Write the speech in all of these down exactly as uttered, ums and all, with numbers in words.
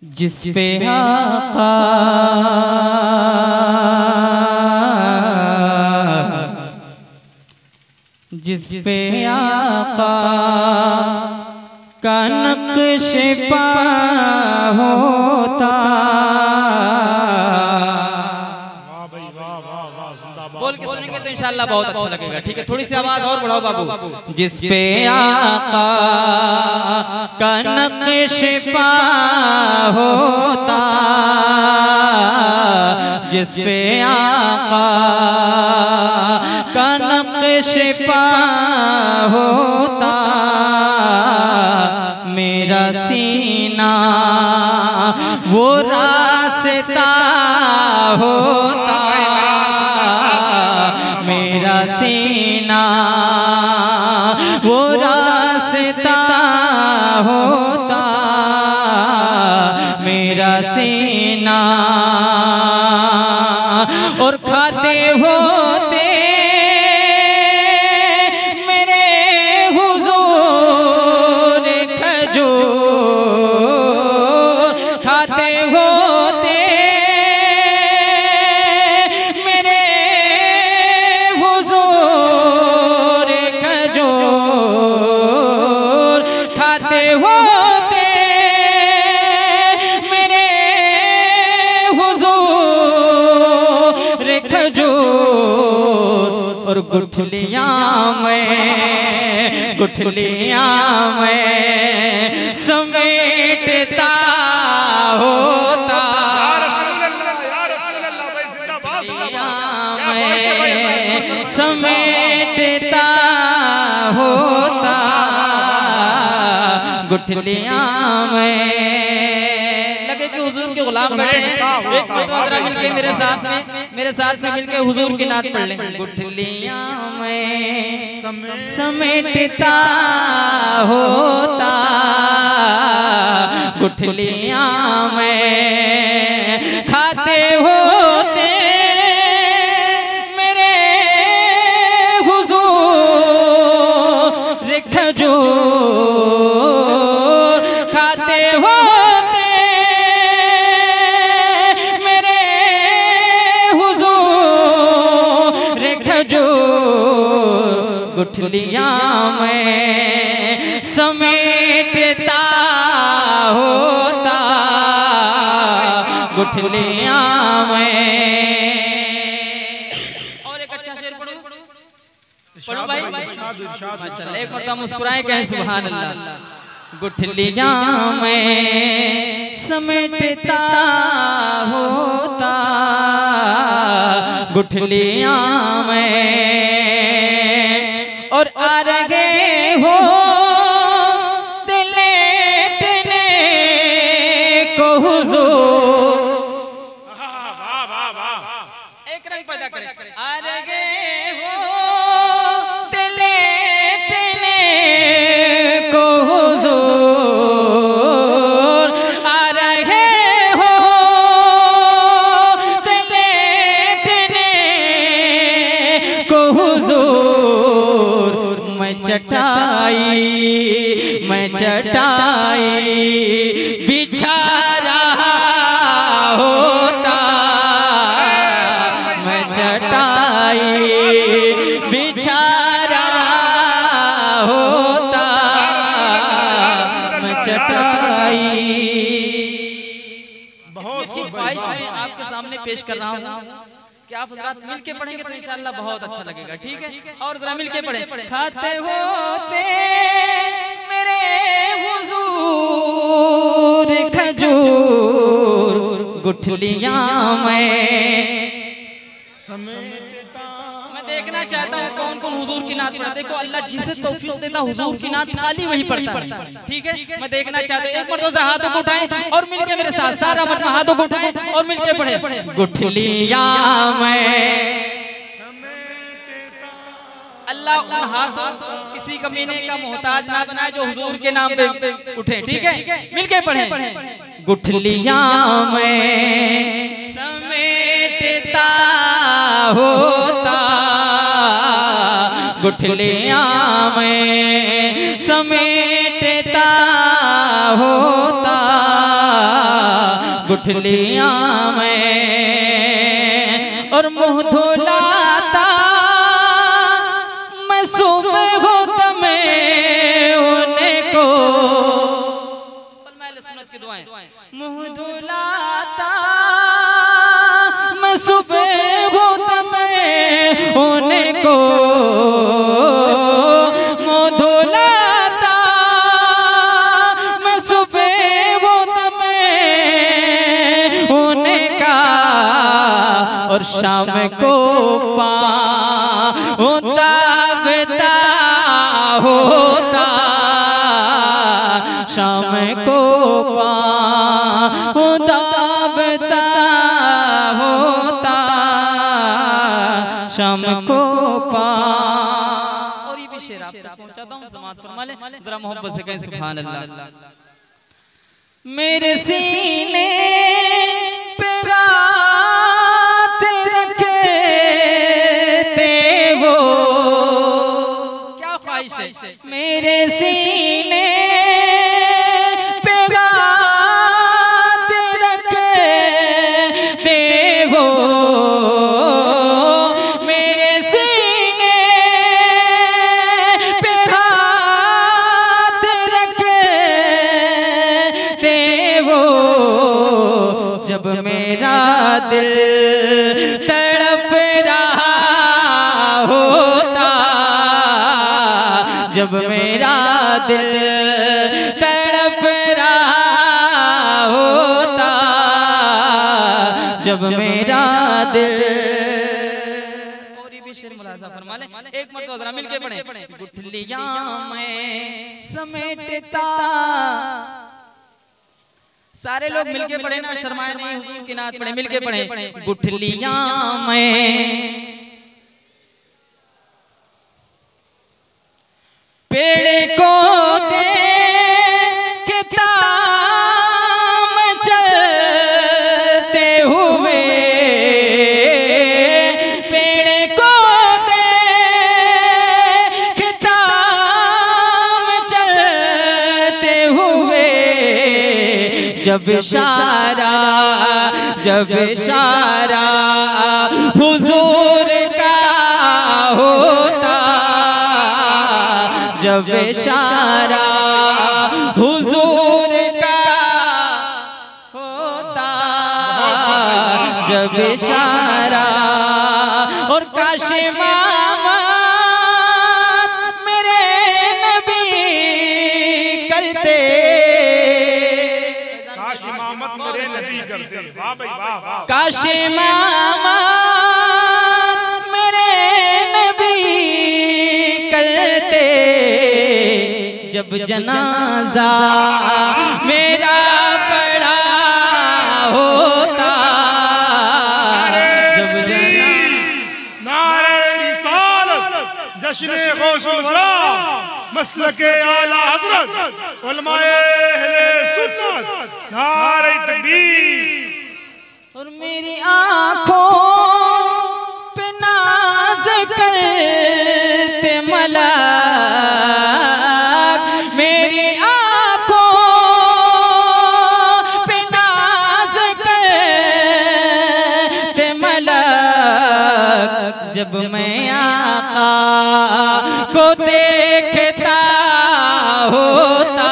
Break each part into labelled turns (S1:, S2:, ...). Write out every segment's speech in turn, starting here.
S1: जिस पे आका जिस पे आका का नक्श पा होता। बोल के सुनेंगे तो इंशाअल्लाह बहुत अच्छा लगेगा। ठीक है, थोड़ी सी आवाज और बढ़ाओ बाबू। जिस पे आका का नक्श पा होता, जिस पे आका का नक्श पा होता, मेरा सीना वो रास्ता होता, मेरा सीना वो रास्ता होता, मेरा सीना। और खाते होते मेरे हुजूर खजूर, खाते होते मेरे हुजूर खजूर, खाते होते मेरे हुजूर खजूर। और गुठलियां में गुठलियां में समेटता होता, समेटता होता, गुठलियां में। लगे कि हुजूर के गुलाम बैठे हैं, एक मिनट मिलके मेरे साथ में मेरे साथ में मिलके हुजूर की नात पढ़ लें। गुठलियां में समेटता होता, गुठलियां में खाते होते मेरे हुजूर खजूर, खाते होते मेरे हुजूर खजूर। गुठलियां में समेटता होता, गुठलियां में। और एक अच्छा शेर पढ़ो पढ़ो भाई, माशाअल्लाह। एक मरतबा मुस्कुराए कहें सुभान अल्लाह। गुठलियां में समेटता होता, गुठलियां में। और आ रहे हो लेटने को हुजूर, एक रंग पैदा करें। आ रहे हो लेटने को हुजूर, आ रहे हो लेटने को हुजूर। मैं चटाई मैं चटाई बिछा रहा होता, मैं चटाई बिछा रहा होता, मैं चटाई। बहुत ख्वाहिश मैं आपके सामने पेश कर रहा हूँ कि आप हजरात मिल के पढ़ेंगे तो इंशाअल्लाह बहुत अच्छा लगेगा। ठीक है, और जरा मिल के पढ़े। खाते होते मेरे हुजूर खजूर, गुठलियां में समेटता। मैं देखना चाहता हूँ कौन कौन हुजूर की नात पढ़ता है। देखो अल्लाह जिसे तौफीक देता हुजूर की नात खाली वही पढ़ता है। ठीक है, मैं देखना चाहता हूँ। एक मर्तबा हाथों को उठाएं और मिलके मेरे साथ सारा मजमा हाथों को उठाएं और मिलके पढ़े। गुठलियां में अल्लाह उन हाथों किसी कमीने का मोहताज ना बनाए जो हुजूर के नाम पे उठे। ठीक है, मिलके पढ़े। गुठलियां में समेटता होता, गुठलियां में समेटता होता, गुठलियां में और मुँह धुलाता मैं सुबह होता मैं उन्हें को की दुआएं मुँह धुलाता मैं सुबह होता मैं उन्हें को मुँह धुलाता मैं सुबह होता मैं उन्हें का और शाम को पा होता बेता होता शाम को पा होता बेता होता शाम को पा। और ये भी शेर आप तक पहुंचाता हूँ, समाज फरमा ले जरा मोहब्बत से कहें सुभान अल्लाह। मेरे सीने पे रात रखे थे वो, क्या ख्वाहिश है मेरे सीने पे रात रखे थे वो, मेरे सीने पे हाथ रखे थे वो, जब मेरा दिल तड़प रहा होता, जब मेरा दिल तड़प रहा होता, जब मेरा दिल। और ये भी शेर मुलाजा फरमा ले, एक मरतबा जरा मिलके पढ़े। गुठलियां में समेटता, सारे लोग मिलके पढ़े ना, शर्माए नहीं, हुजूर की नात पढ़े, मिलके पढ़े। गुठलियां में पेड़ को देख ताम चलते हुए, पेड़ को देख ताम चलते हुए, जब इशारा जब इशारा हुजूर का होता, जब इशारा हुजूर का होता, जब इशारा। और काश मामा मेरे नबी करते,
S2: काश इमामत मेरे नबी करते, वाह भाई वाह वाह।
S1: काश मामा मेरे नबी करते, जब जनाजा मेरा पड़ा होता, जब
S2: नारे रिसालत जश्न गौसुल वरा मसलके आला हज़रत उलमाए अहले सुन्नत नारे तकबीर।
S1: और मेरी आँखों पे नाज करते मलाक, मेरी आँखों पे नाज करते मलाक, जब मैं आका को देखता होता,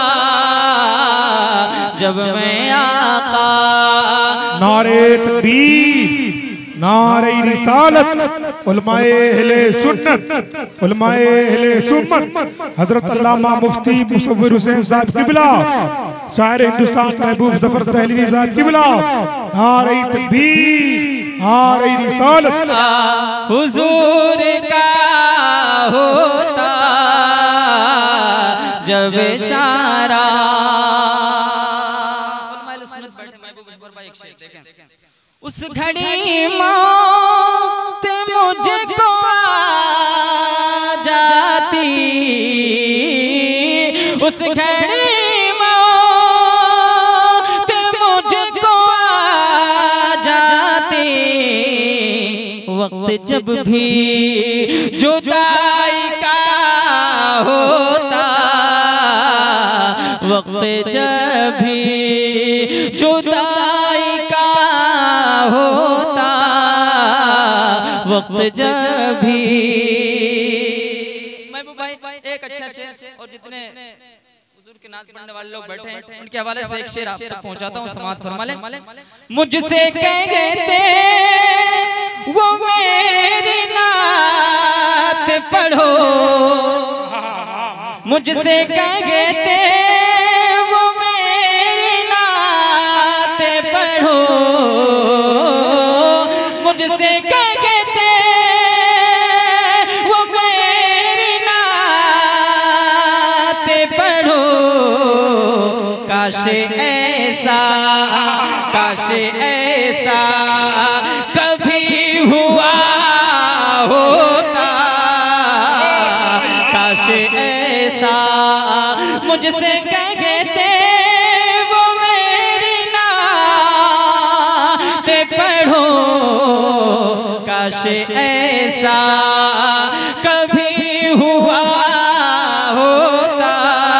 S1: जब मैं आका।
S2: नारे तकबीर, नारे रिसालत उलमाए अहले सुन्नत उलमाए अहले सुन्नत हजरत अल्लामा मुफ्ती मुसव्विर हुसैन साहब किबला सारे हिंदुस्तान महबूब जफर दहलवी साहब किबला। नारे तकबीर, नारे रिसालत
S1: हुजूर का होता, जब इशारा। उस घड़ी मौत मुझको आ जाती, उस घड़ी मौत मुझको आ जाती, वक्त जब भी जुदाई का होता, वक्त जब भी जुदाई जुदाई का होता वक्त जब भी। महबूब भाई एक अच्छा शेर, और जितने हुजूर के नात पढ़ने वाले लोग बैठे हैं उनके हवाले से एक शेर आप तक पहुंचाता हूं, समाज फरमा ले। मुझसे कहते वो मेरी नात पढ़ो, मुझसे कहते वो मेरी नात पढ़ो, मुझसे कहते वो मेरी नात पढ़ो। काश ऐसा काश ऐसा कभी हुआ होता, काश ऐसा मुझसे कहते वो मेरी नात पढ़ो। काश ऐसा कभी हुआ होता,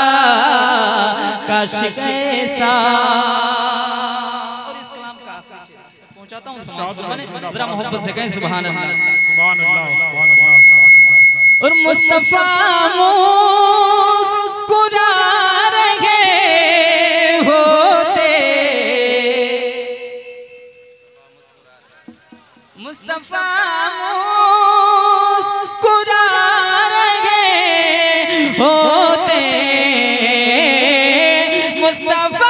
S1: काश ऐसा। और इस कलाम का पहुंचाता हूँ समाज पर, जरा मोहब्बत से कहें सुभान अल्लाह
S2: सुभान अल्लाह सुभान अल्लाह सुभान अल्लाह।
S1: और मुस्तफा मुस्कुरा रहे होते, मुस्तफा मुस्कुरा रहे होते, मुस्तफा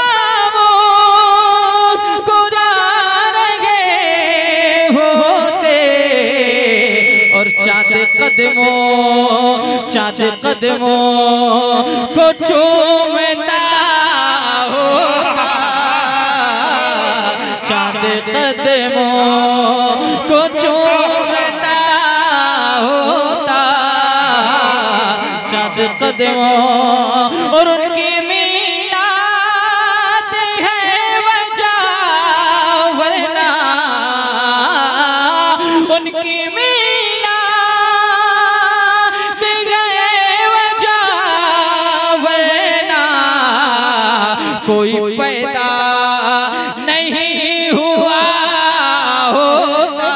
S1: मुस्कुरा रहे होते। और चाँद कदमों चाँद कदमों को चूमता होता, चाँद कदमों को चूमता होता, चाँद कदमों। और उनकी मीलाद है वजह, वरना उनकी मीलाद है वजह, वरना कोई पैदा नहीं हुआ होता,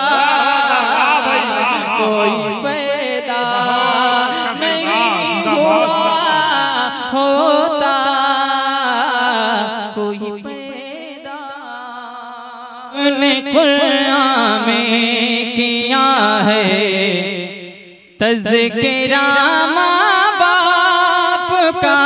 S1: कोई पैदा नहीं हुआ होता, कोई पैदा। ने कुरान में किया है तज़किरा माँ बाप का,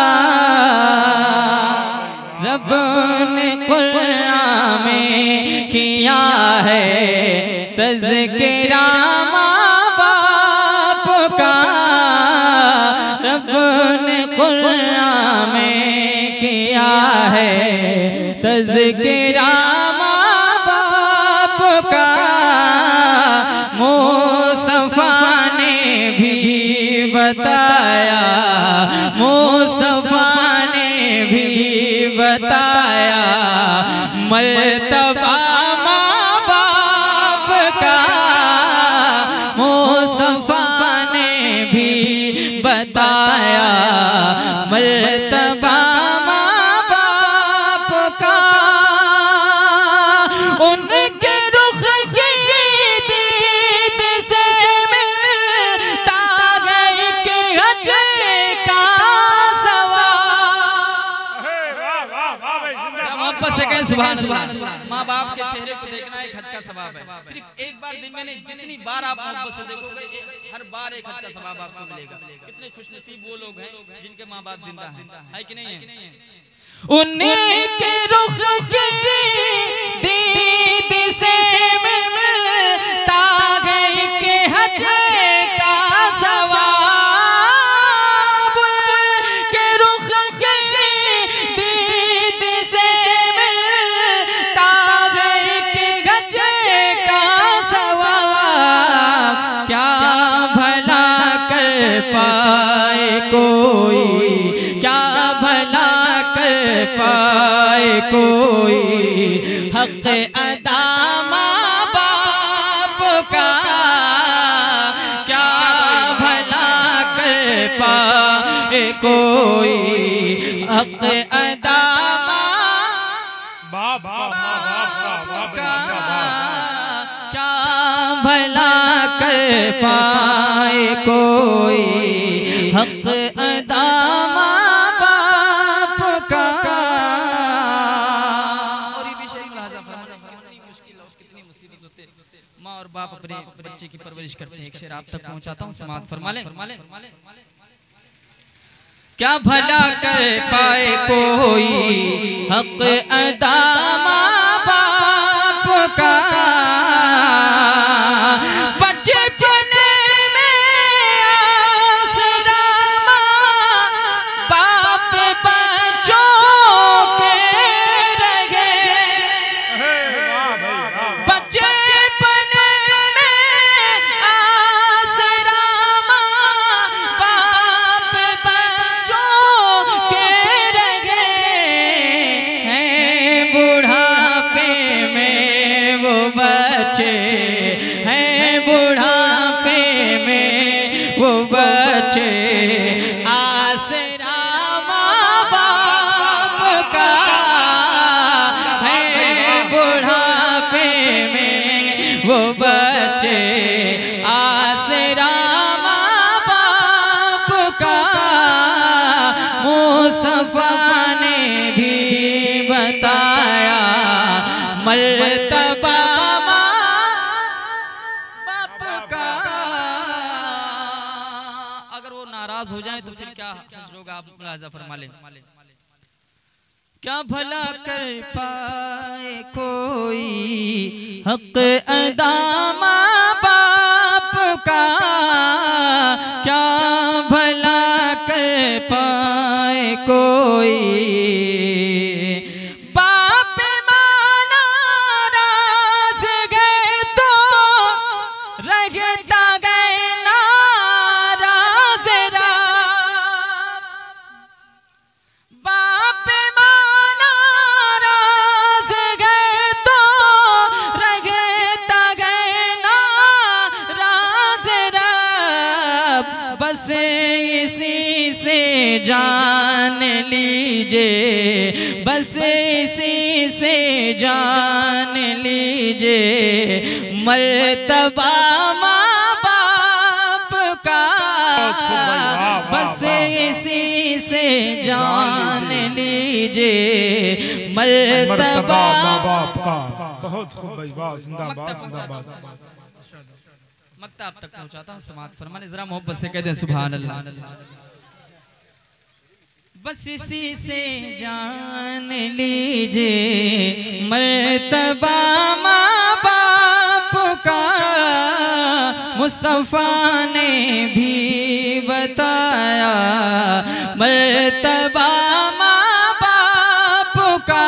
S1: रब ने कुरान में किया है तज़किरा माँ बाप का, रब ने कुरान में किया है तज़किरा माँ बाप का। मुस्तफा ने भी बताया, मुस्तफा ने भी बताया मर्तबा माँ बाप का, मुस्तफा ने भी बताया मर्तबा माँ बाप का। उनके रुख की दीद से मिलता गई कि हज का सवाब। वापस से कहें सुभान अल्लाह। माँ बाप के चेहरे को देखना एक हज का सवाब है। सिर्फ एक बार दिन में नहीं, जितनी बार आप मोहब्बत से देखोगे हर बार एक हज का सवाब आपको मिलेगा। कितने खुशनसीब वो लोग हैं जिनके माँ बाप जिंदा हैं, है कि नहीं है? उन्हीं के रुख की दीद से मिलता गई के हज का सवाब, के रुख की दीद से मिलता गई के हज का सवाब। क्या भला कर पाए कोई, क्या भला कर पाए कोई हक अदा माँ बाप का, क्या भला कर पाए कोई हक अदा माँ बाप बाप का क्या भला कर पाए कोई हक अदा माँ बाप का। और ये भी शरीफ मुलाजा फरमाते हैं कितनी मुश्किल और कितनी मुसीबत होते माँ और बाप अपने बच्चे की परवरिश करते हैं। एक शेर आप तक पहुंचाता हूँ, समाअत फरमा लें। क्या भला कर पाए कोई हक अदा माँ बाप का, बचपने में आसरा माँ बाप बच्चों के रहे, बचपने में आसरा माँ बाप बच्चों के रहे हैं, बुढ़ापे में वो बच्चे हैं, बुढ़ापे में वो बच्चे आसरा माँ बाप का है, बुढ़ापे में वो बच्चे आसरा माँ बाप का। मुस्तफा ने भी बताया मर्तबा माँ बाप का। अगर वो नाराज हो जाए तो फिर क्या हश्र होगा, आप मुलाजा फरमा लें। क्या भला कर पाए कोई हक अदा माँ बाप का, क्या भला कर पाए कोई बाप माना राज गए तो रहता गए नाराज रात, बाप माना राज गए तो रहता गए नाराज रात। बस इसी से जान लीजिए, बस इसी से जान लीजिए मर्तबा माँ बाप का, बस इसी से जान लीजिए मर्तबा
S2: माँ बाप का। बहुत खूब भाई, वाह, जिंदाबाद जिंदाबाद।
S1: मक्ता आप तक पहुंचाता हूँ, समाअत फरमा लें, जरा मोहब्बत से कह दें सुभान अल्लाह। बस इसी से जान लीजिए मर्तबा माँ बाप का। मुस्तफा ने भी बताया मर्तबा माँ बाप का,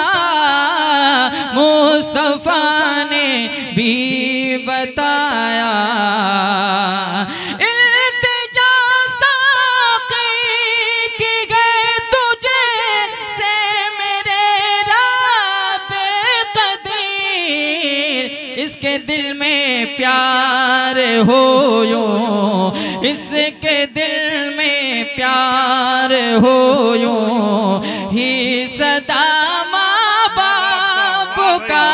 S1: मुस्तफा ने भी बताया। इल्तिजा साक़ी की गए तुझे से मेरे राबे क़दीर, इसके दिल में प्यार हो यूं, इसके दिल में प्यार हो यूं ही सदा माँ बाप का,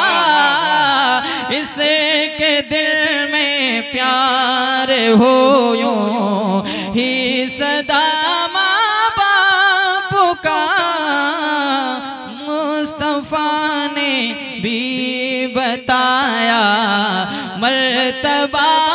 S1: इसके दिल में प्यार हो यूं ही सदा माँ बाप का। मुस्तफा ने भी बताया मर्तबा